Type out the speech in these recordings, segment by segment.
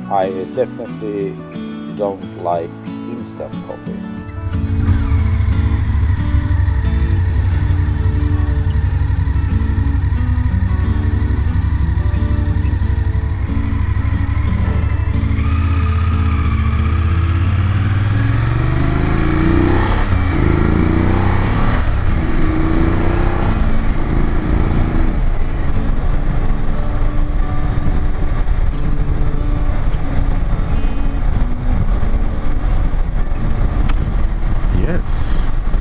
I definitely don't like instant coffee. Yes,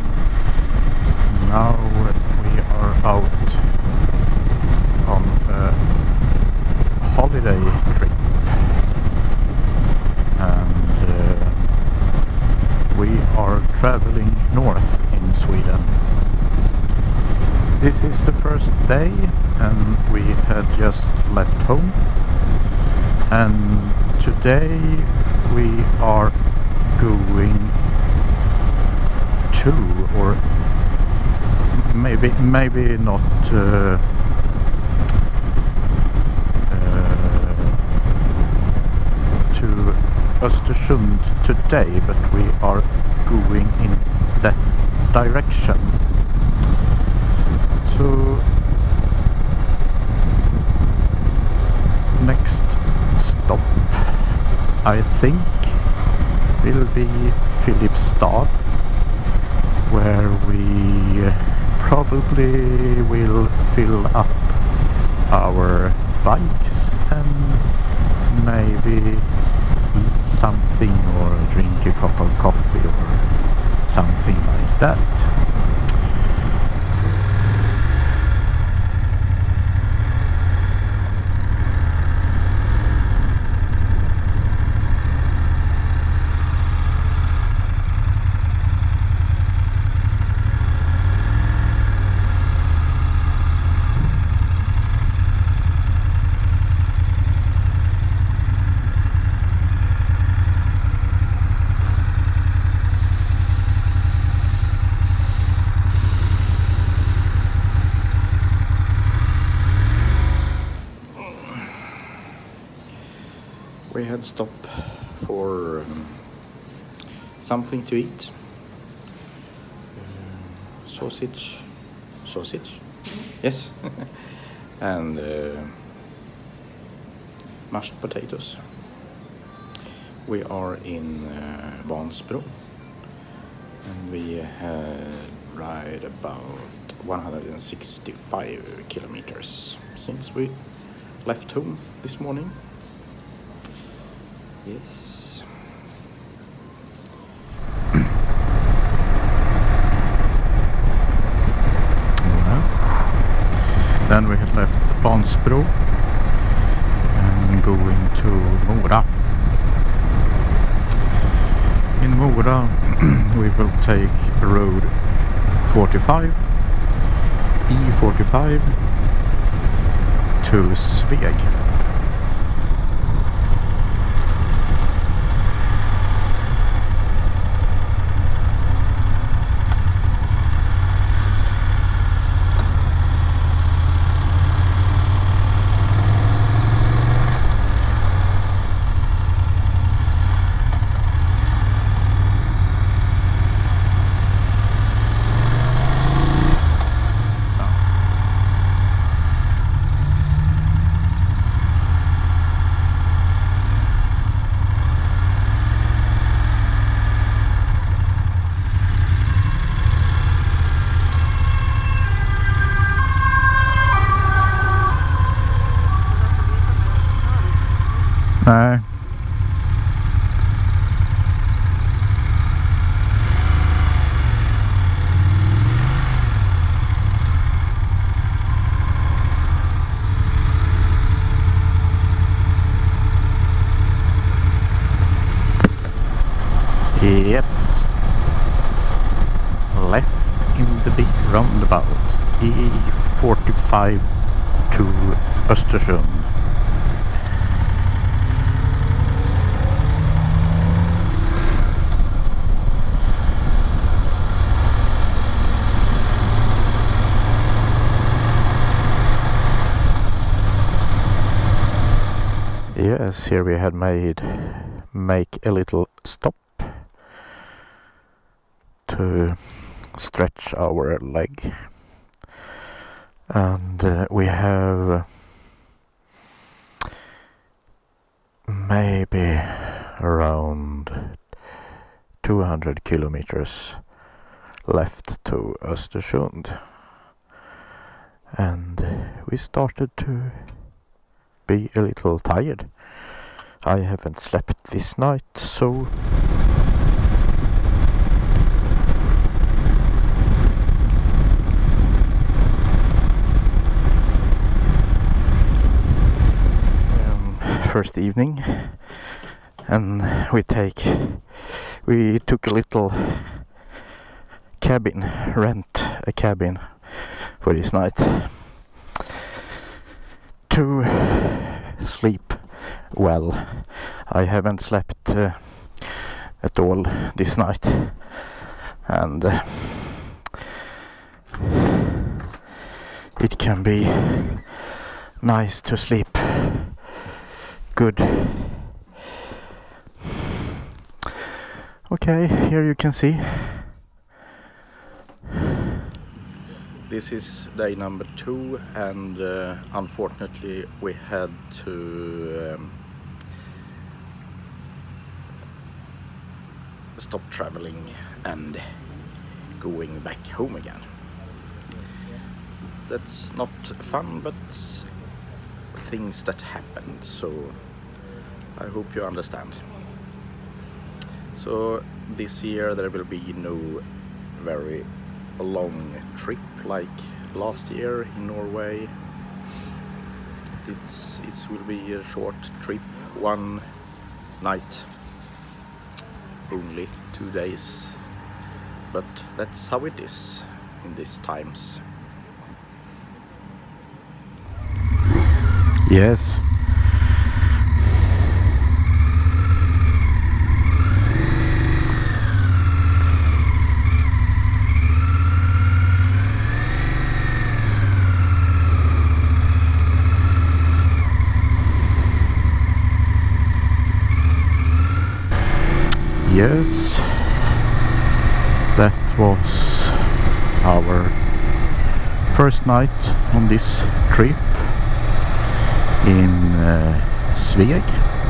now we are out on a holiday trip, and we are traveling north in Sweden. This is the first day, and we had just left home, and today we are going to, or maybe not to Östersund today, but we are going in that direction. So next stop, I think, will be Filipstad, where we probably will fill up our bikes and maybe eat something or drink a cup of coffee or something like that. We had stopped for something to eat. Sausage? Yes. And mashed potatoes. We are in Vansbro, and we ride about 165 kilometers since we left home this morning. Yes. Then we had left Vansbro and going to Mora. In Mora we will take road 45, E45 to Sveg. Nej. Yes. Left in the big roundabout, E45 to Östersund. Yes. Yes, here we had make a little stop to stretch our leg, and we have maybe around 200 kilometers left to Östersund, and we started to be a little tired. I haven't slept this night, so first evening, and we took a little cabin, rent a cabin for this night to sleep well. I haven't slept at all this night, and it can be nice to sleep good. Okay, here you can see. This is day number 2, and unfortunately we had to stop traveling and going back home again. That's not fun, but things that happened, so I hope you understand. So this year there will be no very long trip like last year in Norway. It will be a short trip, 1 night, only 2 days, but that's how it is in these times. Yes. Yes, that was our first night on this trip in Sveg,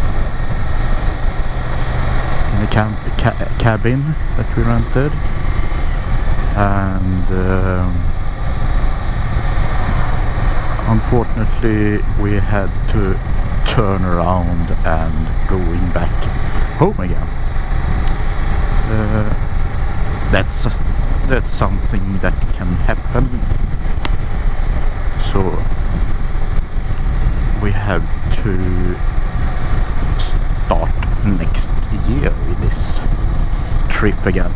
in a cabin that we rented, and unfortunately we had to turn around and going back home again. That's something that can happen, so we have to start next year with this trip again.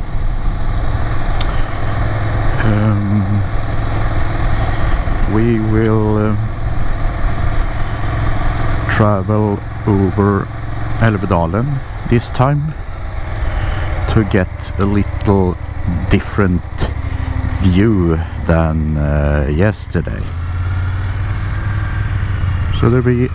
We will travel over Älvdalen this time to get a little different view than yesterday. So there'll be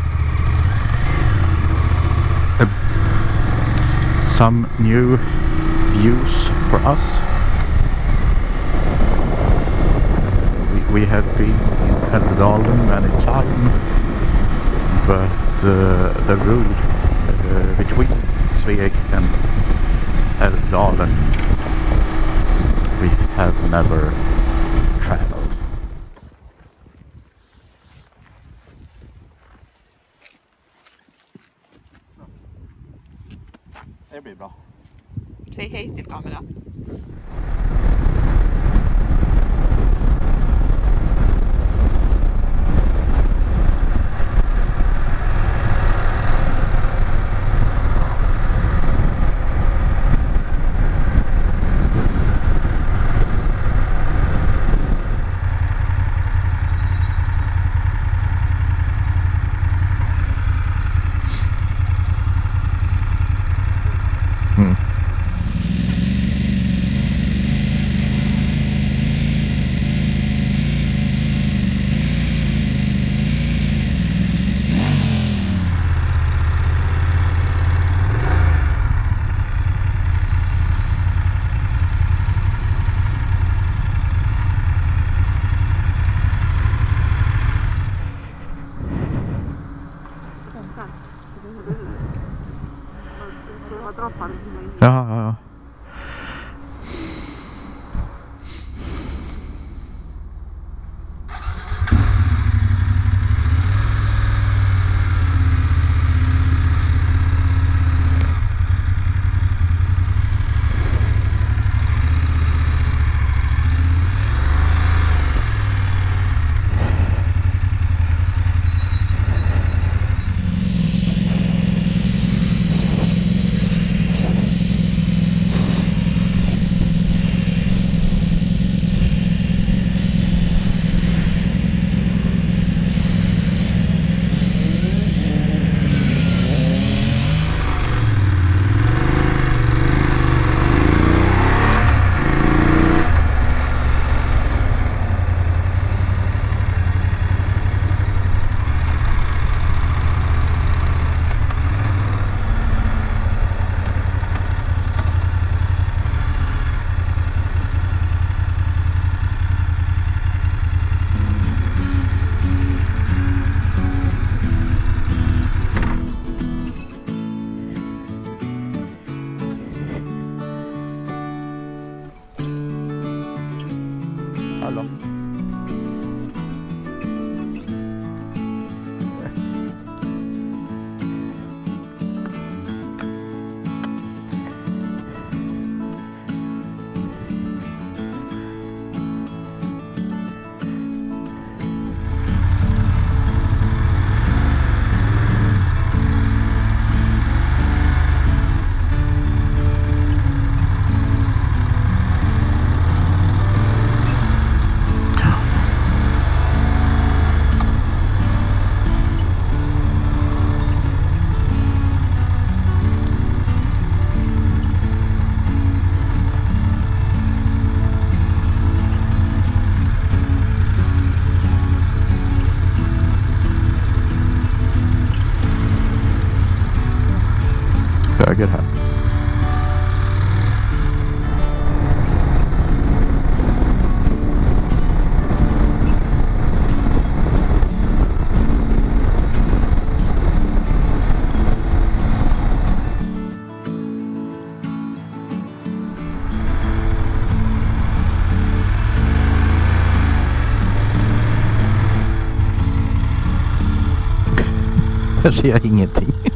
some new views for us. We have been in Älvdalen many times, but the road between Sveg and Älvdalen we have never traveled. Det blir bra. Säg hej till kameran. Hallå. Höger här. Där ser jag ingenting.